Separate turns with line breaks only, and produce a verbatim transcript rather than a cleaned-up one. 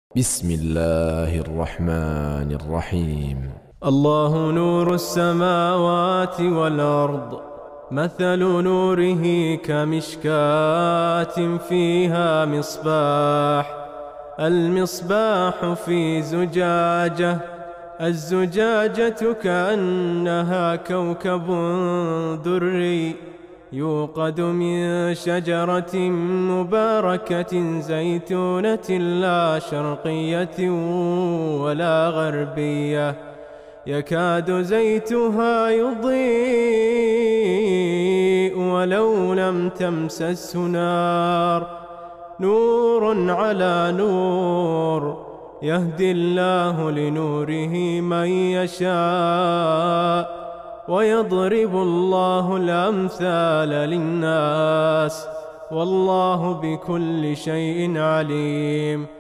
بسم الله الرحمن الرحيم.
الله نور السماوات والأرض، مثل نوره كمشكاة فيها مصباح، المصباح في زجاجة، الزجاجة كأنها كوكب دري يوقد من شجرة مباركة زيتونة لا شرقية ولا غربية، يكاد زيتها يضيء ولو لم تمسسه نار، نور على نور، يهدي الله لنوره من يشاء، ويضرب الله الأمثال للناس، والله بكل شيء عليم.